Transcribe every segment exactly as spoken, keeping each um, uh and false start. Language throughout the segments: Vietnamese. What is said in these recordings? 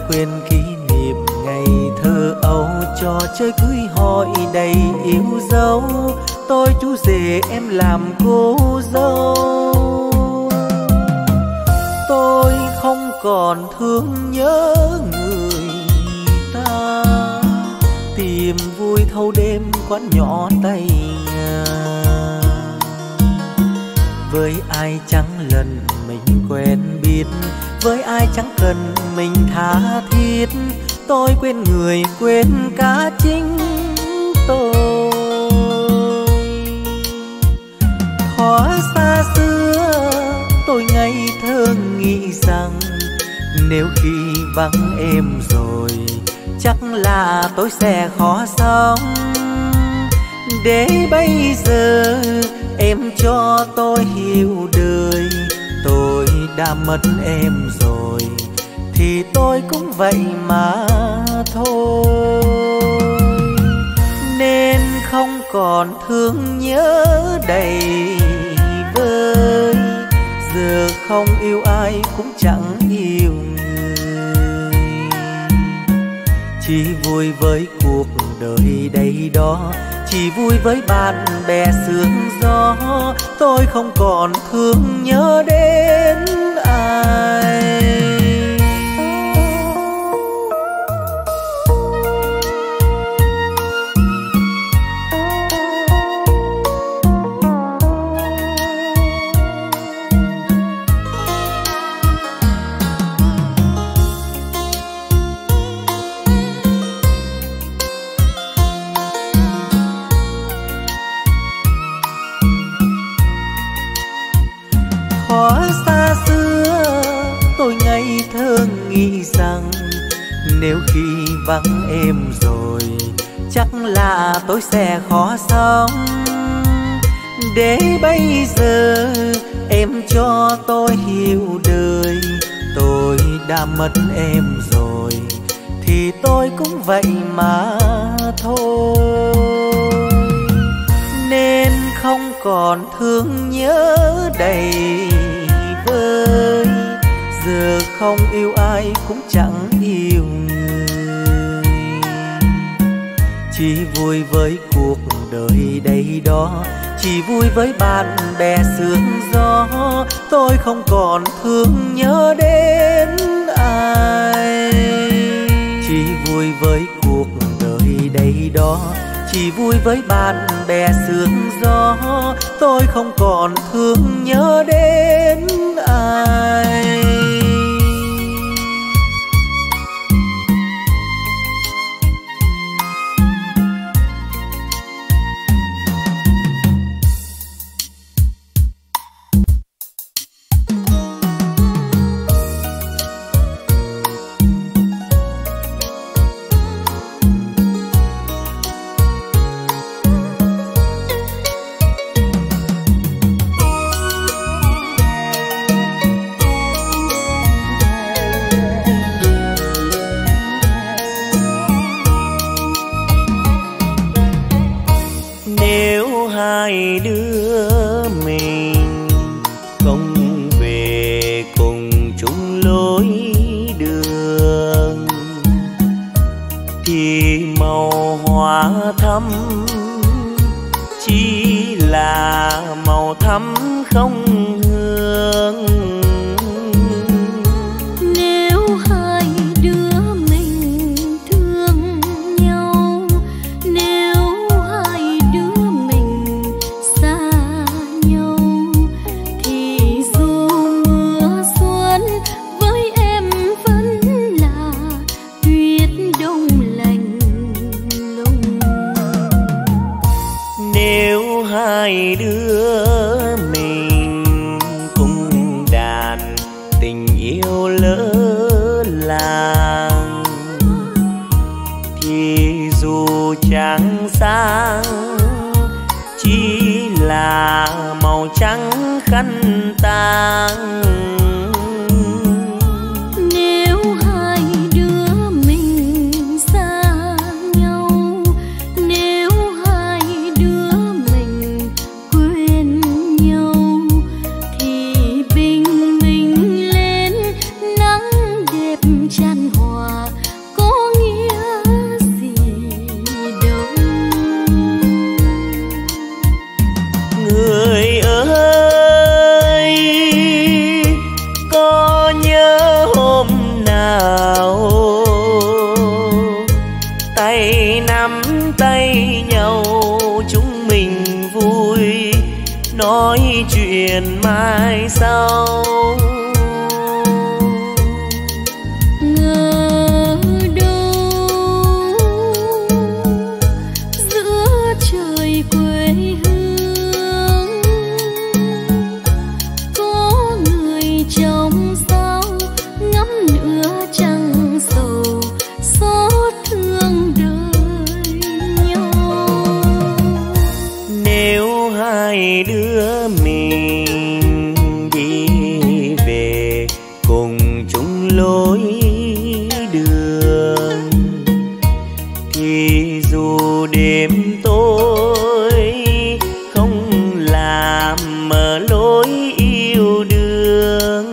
quên kỷ niệm ngày thơ ấu, trò chơi cưới hỏi đầy yêu dấu. Tôi chú rể em làm cô dâu. Tôi không còn thương nhớ người ta, tìm vui thâu đêm quán nhỏ Tây nhà. Với ai chẳng lần mình quen biết, với ai chẳng cần mình tha thiết. Tôi quên người quên cả chính tôi. Hóa xa xưa tôi ngây thơ nghĩ rằng, nếu khi vắng em rồi chắc là tôi sẽ khó sống. Để bây giờ em cho tôi hiểu đời, tôi đã mất em rồi thì tôi cũng vậy mà thôi. Nên không còn thương nhớ đầy vơi, giờ không yêu ai cũng chẳng yêu người. Chỉ vui với cuộc đời đây đó, chỉ vui với bạn bè sương gió. Tôi không còn thương nhớ đến ai. Xa xưa tôi ngây thơ nghĩ rằng, nếu khi vắng em rồi chắc là tôi sẽ khó sống. Để bây giờ em cho tôi hiểu đời, tôi đã mất em rồi thì tôi cũng vậy mà thôi. Nên không còn thương nhớ đầy vơi, giờ không yêu ai cũng chẳng yêu người. Chỉ vui với cuộc đời đây đó, chỉ vui với bạn bè sương gió. Tôi không còn thương nhớ đến ai. Chỉ vui với cuộc đời đây đó, chỉ vui với bạn bè sương gió. Tôi không còn thương nhớ đến ai. Hai đứa mình không về cùng chung lối đường, thì màu hoa thắm chỉ là màu thắm không hương. Nếu hai đứa mình thương nhau, nếu hai đứa mình xa nhau, thì dù mưa xuân với em vẫn là tuyết đông lạnh lùng. Nếu hai đứa mình cùng đàn tình yêu lỡ làng, thì dù trắng sáng chỉ là màu trắng khăn tang. Nếu hai đứa mình xa nhau, nếu hai đứa mình quên nhau, thì bình minh lên nắng đẹp chan hòa Người ơi, có nhớ hôm nào tay nắm tay nhau chúng mình vui nói chuyện mai sau. Ngờ đâu giữa trời quê hương có người trong sao ngắm nửa trăng sầu xót thương đời nhau. Nếu hai đứa mình đi về cùng chung lối đường thì dù đêm tối không làm mờ lối yêu đương.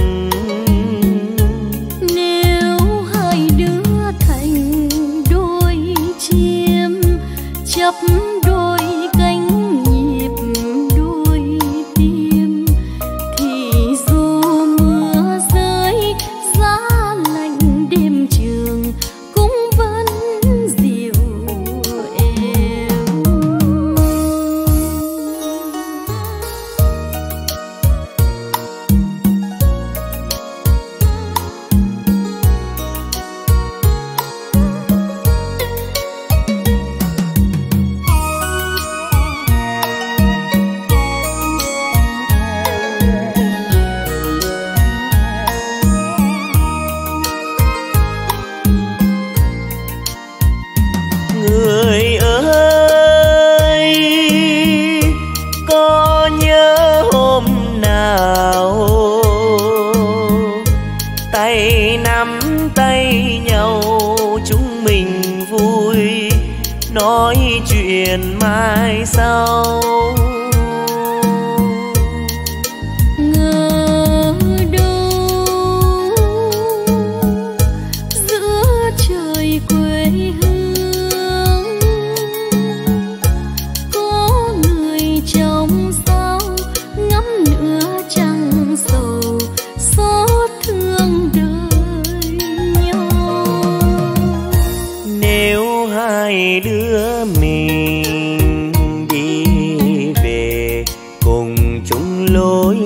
Nếu hai đứa thành đôi chim chấp đôi cánh nhịp đôi tim thì dù mưa rơi giá lạnh đêm trường cũng vẫn dịu êm. Người ơi, có nhớ hôm nào tay nắm tay nhau chúng mình vui nói chuyện mai sau. Ngờ đâu giữa trời quê hương có người trong sao ngắm nửa trăng sầu xót thương đời nhau. Nếu hai đứa mình đi về cùng chung lối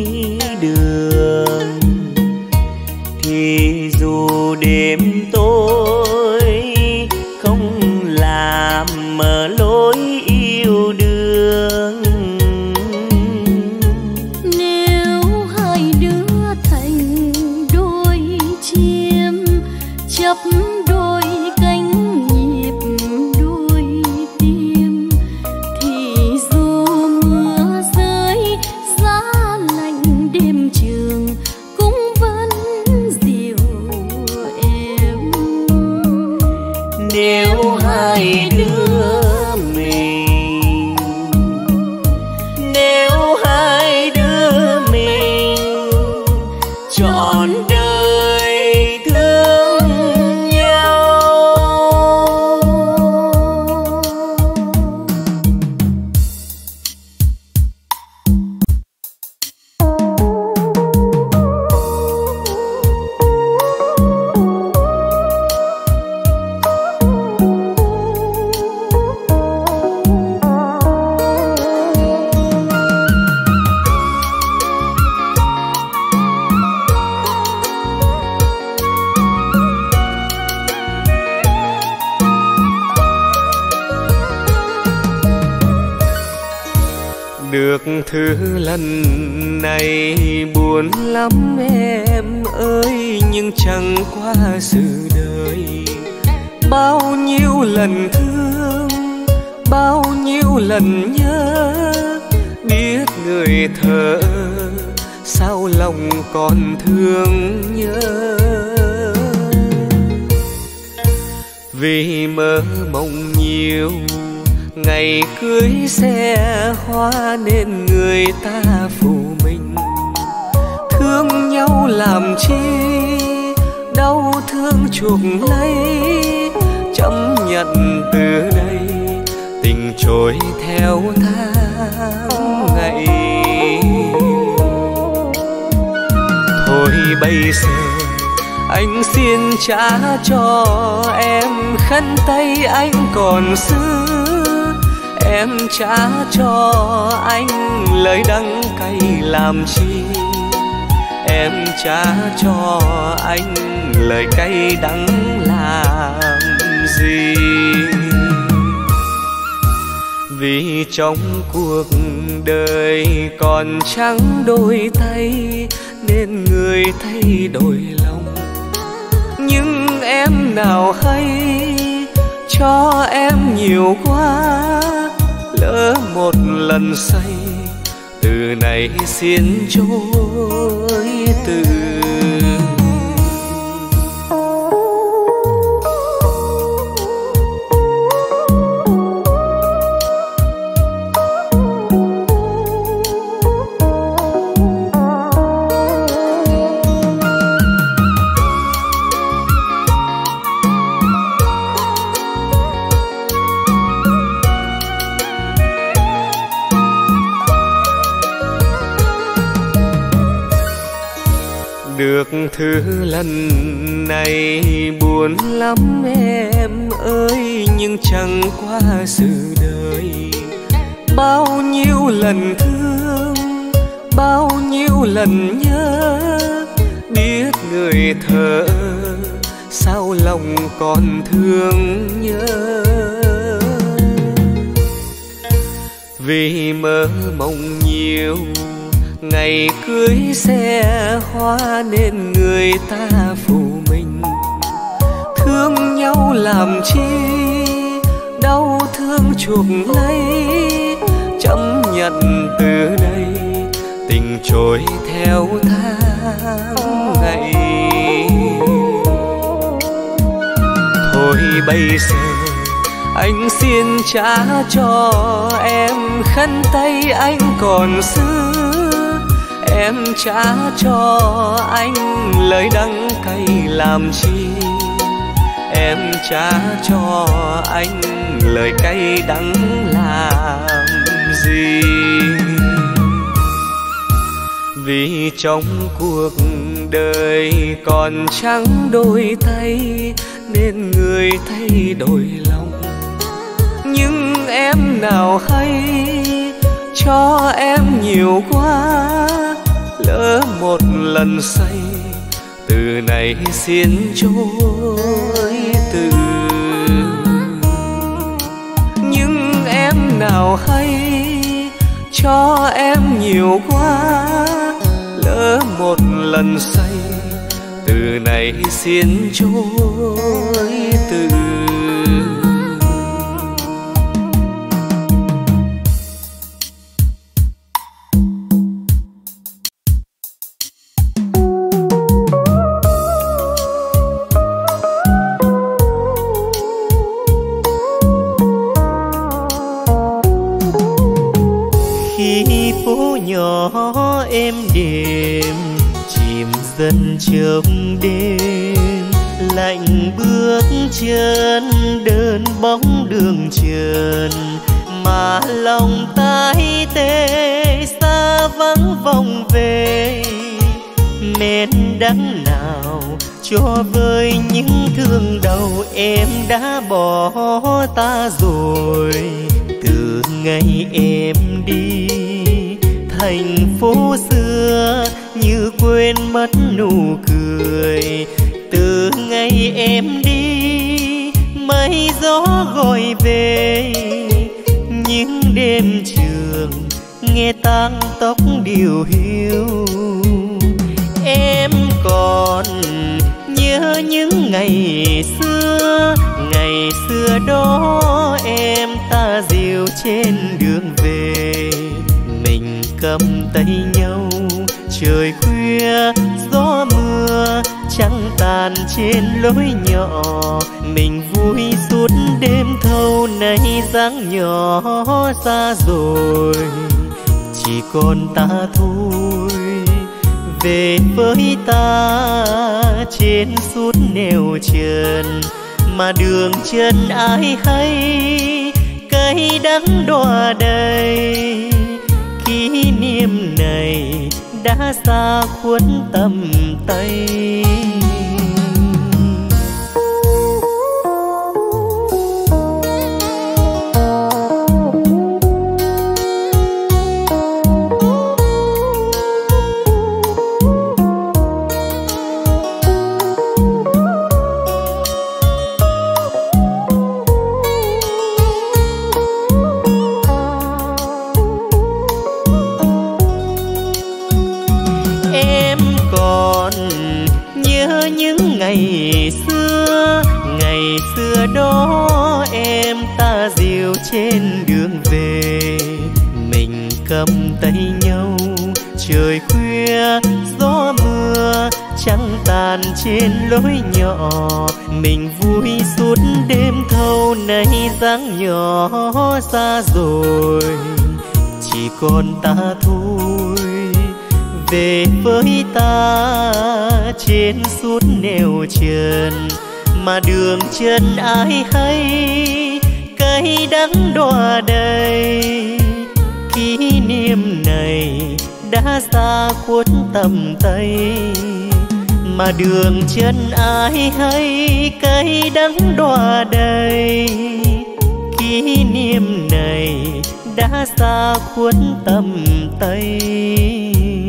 đường thì dù đêm tối không làm mờ lối yêu đương. Nếu hai đứa thành đôi chim chấp đôi cánh nhịp đôi tim thì dù mưa rơi giá lạnh đêm trường cũng vẫn dịu êm. Nếu hai đứa mình nếu hai đứa mình trọn đời thương nhau. Được thứ lần này buồn lắm em ơi, nhưng chẳng qua sự đời. Bao nhiêu lần thương, bao nhiêu lần nhớ, biết người thở sao lòng còn thương nhớ. Vì mơ mộng nhiều ngày cưới xe hoa nên người ta phụ mình. Thương nhau làm chi, đau thương chuộc lấy, chấp nhận từ đây tình trôi theo tháng. bây giờ anh xin trả cho em khăn tay anh còn giữ, em trả cho anh lời đắng cay làm chi, em trả cho anh lời cay đắng làm gì. Vì trong cuộc đời còn trắng đôi tay nên người thay đổi lòng, nhưng em nào hay cho em nhiều quá, lỡ một lần say từ này xin chối từ. Được thứ lần này buồn lắm em ơi, nhưng chẳng qua sự đời. Bao nhiêu lần thương, bao nhiêu lần nhớ, biết người thở sao lòng còn thương nhớ. Vì mơ mộng nhiều ngày cưới xe hoa nên người ta phụ mình, thương nhau làm chi đau thương chuộc lấy, chấp nhận từ đây tình trôi theo tháng ngày. Thôi bây giờ anh xin trả cho em khăn tay anh còn giữ, em trả cho anh lời đắng cay làm chi, em trả cho anh lời cay đắng làm gì. Vì trong cuộc đời còn trắng đôi tay nên người thay đổi lòng, nhưng em nào hay cho em nhiều quá, lỡ một lần say từ này xin chối từ. Nhưng em nào hay cho em nhiều quá, lỡ một lần say từ này xin chối từ. Nhỏ êm đềm chìm dần trong đêm, lạnh bước chân đơn bóng đường trần, mà lòng tái tê xa vắng vòng về. Men đắng nào cho vơi những thương đau em đã bỏ ta rồi. Từ ngày em đi thành phố xưa như quên mất nụ cười. Từ ngày em đi mây gió gọi về, những đêm trường nghe tang tóc điều hiu. Em còn nhớ những ngày xưa, ngày xưa đó em ta dìu trên đường về. Mình cầm tay nhau trời khuya gió mưa, trăng tàn trên lối nhỏ. Mình vui suốt đêm thâu, nay dáng nhỏ xa rồi, chỉ còn ta thôi. Về với ta trên suốt nẻo trần, mà đường chân ai hay cay đắng đọa đầy. Kỷ niệm này đã xa khuất tầm tay. Ngày xưa, ngày xưa đó em ta dìu trên đường về, mình cầm tay nhau, trời khuya gió mưa trăng tàn trên lối nhỏ, mình vui suốt đêm thâu. Nay dáng nhỏ xa rồi, chỉ còn ta thôi. Về với ta trên suốt nẻo trần, mà đường chân ai hay cay đắng đọa đầy. Kỷ niệm này đã xa khuất tầm tay, mà đường chân ai hay cay đắng đọa đầy. Kỷ niệm này đã xa khuất tầm tay.